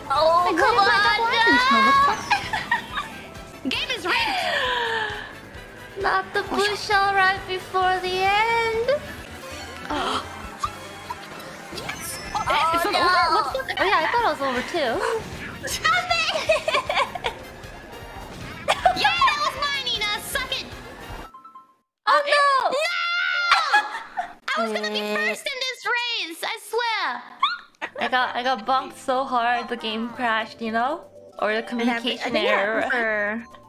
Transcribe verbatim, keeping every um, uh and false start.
Oh, come on! Game is rigged! Not the push all right before the end. Oh. Yes. Oh, Oh, it's no. over? What's the... Oh yeah, I thought it was over too. Stop it! Yeah, that was mine, Ina! Suck it! Oh no! No! I was gonna be first in this race, I swear! I got I got bumped so hard the game crashed, you know? Or the communication I think it error. happened for